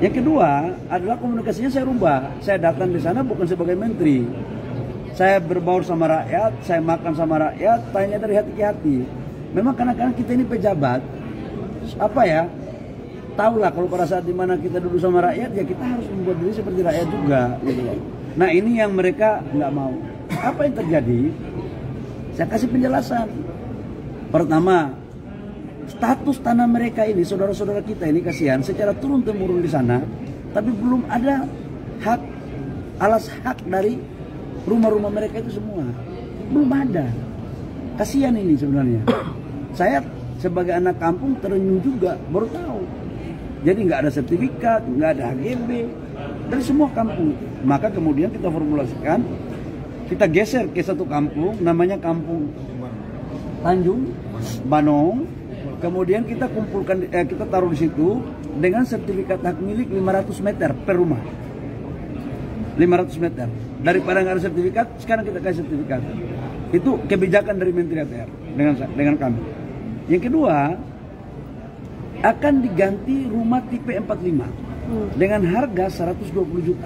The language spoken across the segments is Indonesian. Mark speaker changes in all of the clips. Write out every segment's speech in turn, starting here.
Speaker 1: Yang kedua adalah komunikasinya saya rubah. Saya datang di sana bukan sebagai menteri. Saya berbaur sama rakyat, saya makan sama rakyat, tanya dari hati ke hati. Memang kadang-kadang kita ini pejabat, apa ya, tahulah kalau pada saat dimana kita duduk sama rakyat, ya kita harus membuat diri seperti rakyat juga, gitu loh. Nah ini yang mereka nggak mau. Apa yang terjadi? Saya kasih penjelasan. Pertama, status tanah mereka ini, saudara-saudara kita ini kasihan, secara turun-temurun di sana, tapi belum ada hak, alas hak dari rumah-rumah mereka itu semua. Belum ada. Kasihan ini sebenarnya. Saya sebagai anak kampung terenyuh juga, baru tahu. Jadi nggak ada sertifikat, nggak ada HGB dari semua kampung. Maka kemudian kita formulasikan, kita geser ke satu kampung, namanya Kampung Tanjung Banong. Kemudian kita kumpulkan, kita taruh di situ dengan sertifikat hak milik 500 meter per rumah. 500 meter. Daripada nggak ada sertifikat, sekarang kita kasih sertifikat. Itu kebijakan dari Menteri ATR dengan kami. Yang kedua, akan diganti rumah tipe 45 dengan harga 120 juta.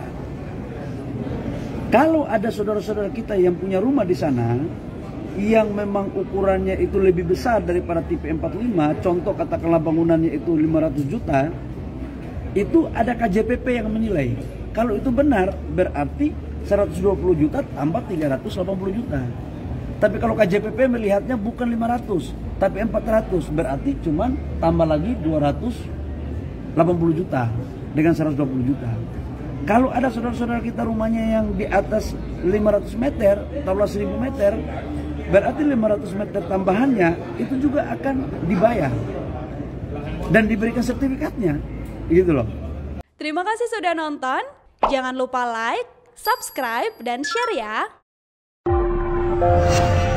Speaker 1: Kalau ada saudara-saudara kita yang punya rumah di sana yang memang ukurannya itu lebih besar daripada tipe 45, contoh katakanlah bangunannya itu 500 juta, itu ada KJPP yang menilai. Kalau itu benar, berarti 120 juta tambah 380 juta. Tapi kalau KJPP melihatnya bukan 500, tapi 400, berarti cuman tambah lagi 280 juta dengan 120 juta. Kalau ada saudara-saudara kita rumahnya yang di atas 500 meter, taruhlah 1000 meter, berarti 500 meter tambahannya itu juga akan dibayar dan diberikan sertifikatnya, gitu loh.
Speaker 2: Terima kasih sudah nonton. Jangan lupa like, subscribe, dan share ya.